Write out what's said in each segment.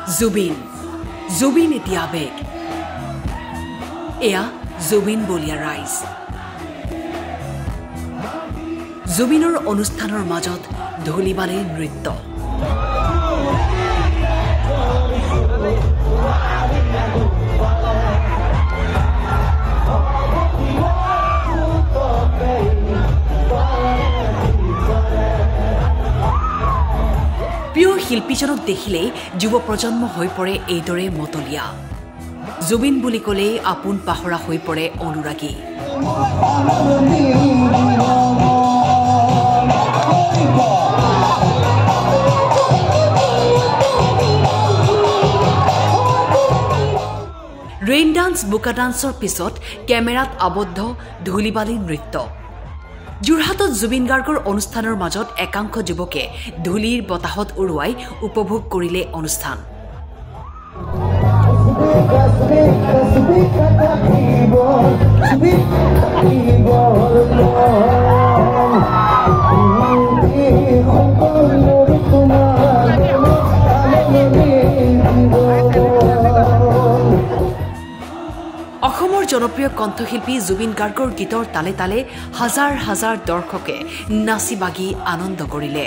জুবিন এতিয়া আবেগ এয়া জুবিন বলিয়া ৰাইজ জুবিনৰ অনুষ্ঠানৰ মাজত ধুলিবালিৰ নৃত্য প্ৰিয় শিল্পীজনক দেখিলেই যুৱ প্ৰজন্ম হৈ পৰে এইদৰে মতলীয়া জুবিন বুলি ক'লেই আপোন পাহৰা হৈ পৰে অনুৰাগী ৰেইন ডান্স বোকা ডান্সৰ পিছত কেমেৰাত আবদ্ধ ধুলিবালিৰ নৃত্য যোৰহাটত জুবিন গাৰ্গৰ অনুষ্ঠানৰ মাজত একাংশ যুৱকে ধুলিৰ বতাহত উৰুৱাই উপভোগ কৰিলে অনুষ্ঠান অসমৰ জনপ্ৰিয় কণ্ঠশিল্পী জুবিন গাৰ্গৰ গীতৰ তালে তালে হাজাৰ হাজাৰ দৰ্শকে নাচি বাগি আনন্দ কৰিলে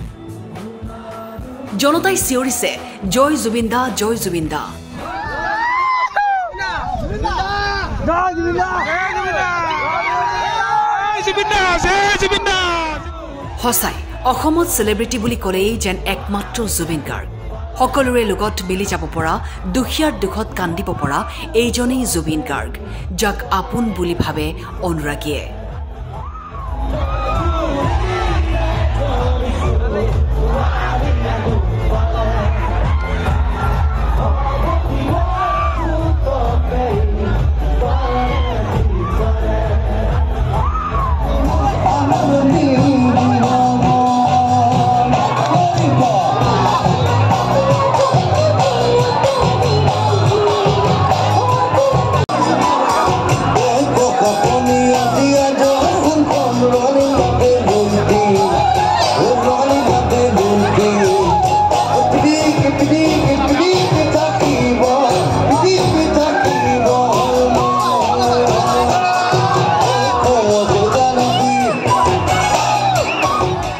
জনতাই চিঞৰিছে জয় জুবিন দা জয় জুবিন দা সঁচাই অসমত চেলিব্ৰিটি বুলি ক'লেই যেন একমাত্ৰ জুবিন গাৰ্গ সকলোৰে লগত মিলি যাব পৰা দুখীয়াৰ দুখত কান্দিব পৰা এইজনেই জুবিন গাৰ্গ যাক আপোন বুলি ভাবে অনুৰাগীয়ে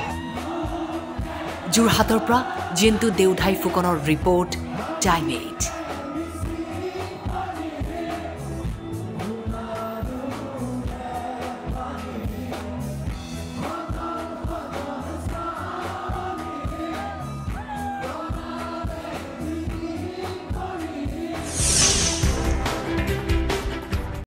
যোৰহাটৰ পৰা জিন্তু দেউধাই ফুকনৰ ৰিপৰ্ট টাইম 8